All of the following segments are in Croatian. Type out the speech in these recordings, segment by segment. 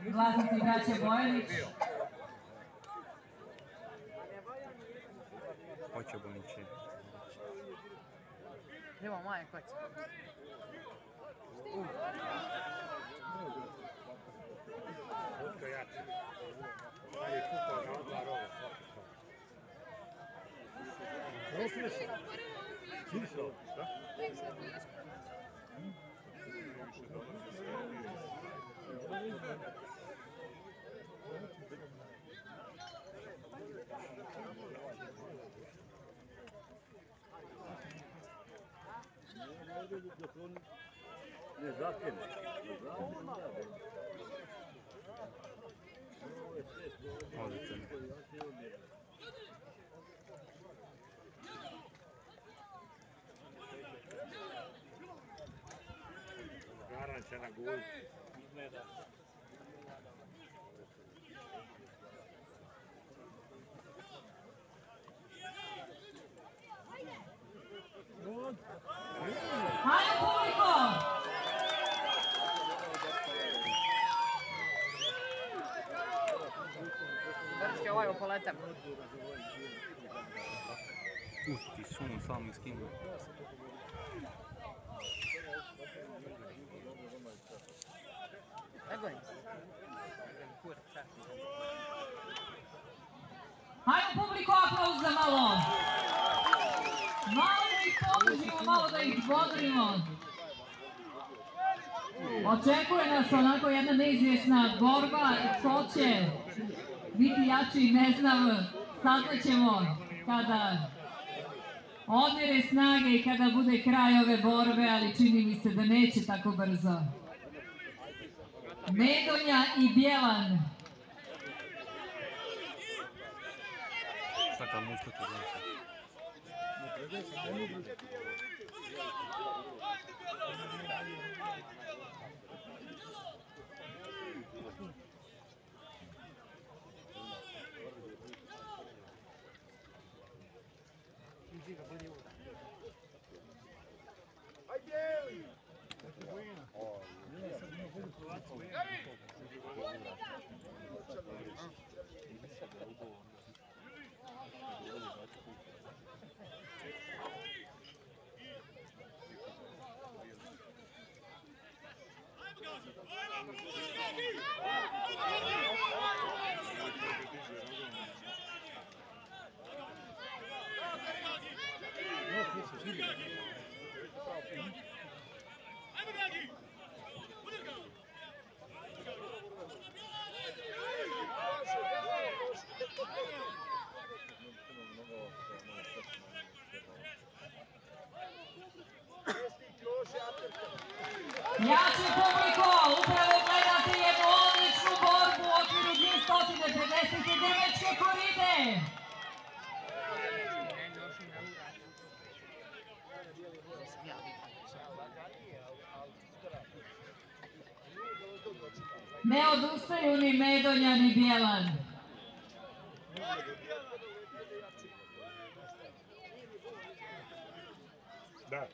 vlasnici braće Bojanić. Hoće Bojanići. Idemo Maja, ko će? Vodka jače. Sad je kupao na odla roga. Prosili se. Čini se ovo, šta? Ne zatim. Odlično. Garanća na gol. Hajde publiko! Vrške ovaj opoletam. Ti sun sam iskinu. Ne govorim se. Kurca. Hajde publiko, aplauz za malo! Malo da ih podržimo, malo da ih bodrimo. Očekuje nas onako jedna neizvjesna borba. Ko će biti jači, ne znam, saznaćemo kada odmere snage i kada bude kraj ove borbe, ali čini mi se da neće tako brzo. Medonja i Bjelan. Saka muška to znači. Jače publiko, upravo gledate jednu odličnu borbu u okviru 250. Drvečke koride. Ne odustaju ni Medonja ni Bjelan. Da.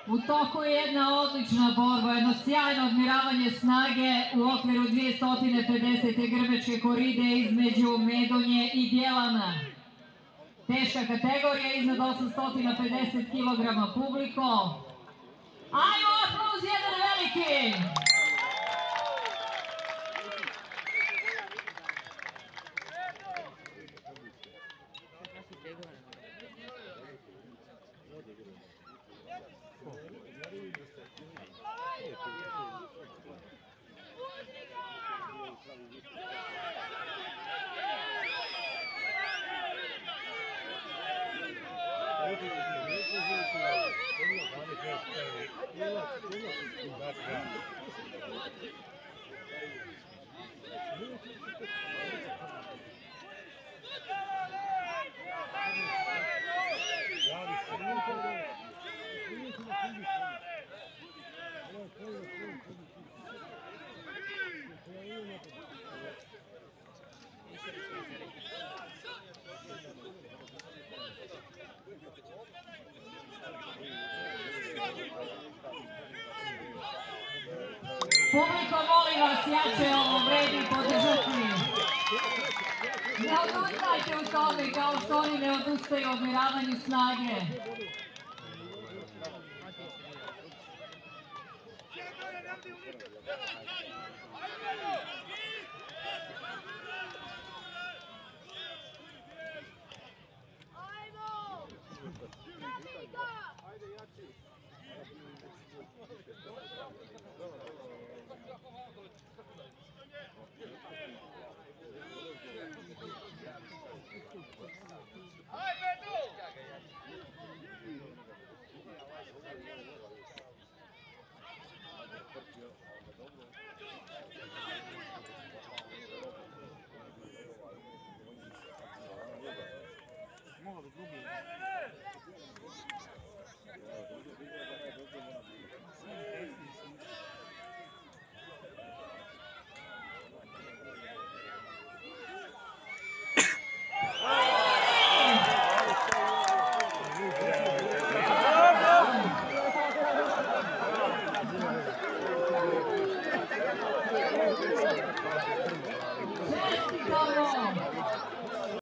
U toku je jedna odlična borba, jedno sjajno odmjeravanje snage u okviru 250. grmečke koride između Medonje i Bjelana. Teška kategorija iznad 850 kg publiko. Ajmo, aplauz jedan veliki! Publiko, molim vas, jače ovo vredi podržati. Ne odustajte u tome kao što oni ne odustaju od odmjeravanju snage.